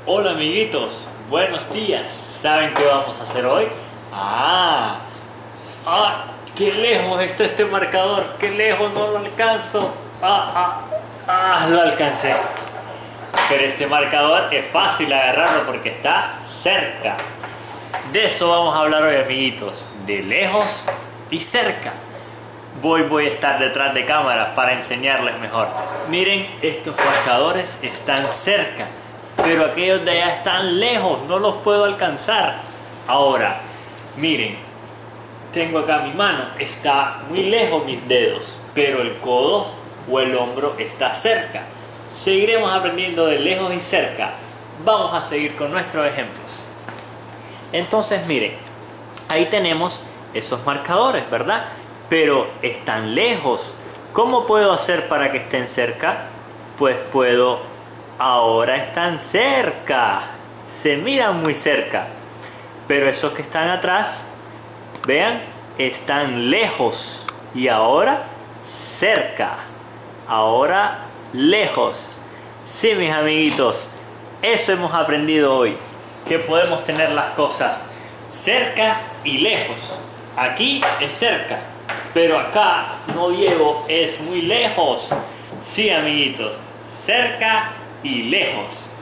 Hola amiguitos, buenos días. ¿Saben qué vamos a hacer hoy? ¡Ah! ¡Ah! ¡Qué lejos está este marcador! ¡Qué lejos! No lo alcanzo. Lo alcancé. Pero este marcador es fácil agarrarlo porque está cerca. De eso vamos a hablar hoy, amiguitos. De lejos y cerca. Voy a estar detrás de cámaras para enseñarles mejor. Miren, estos marcadores están cerca, pero aquellos de allá están lejos, no los puedo alcanzar. Ahora, miren, tengo acá mi mano, está muy lejos mis dedos, pero el codo o el hombro está cerca. Seguiremos aprendiendo de lejos y cerca. Vamos a seguir con nuestros ejemplos. Entonces, miren, ahí tenemos esos marcadores, ¿verdad? Pero están lejos. ¿Cómo puedo hacer para que estén cerca? Pues ahora están cerca. Se miran muy cerca. Pero esos que están atrás, vean, están lejos. Y ahora cerca. Ahora lejos. Sí, mis amiguitos, eso hemos aprendido hoy. Que podemos tener las cosas cerca y lejos. Aquí es cerca, pero acá no llego, es muy lejos. Sí, amiguitos, cerca y lejos.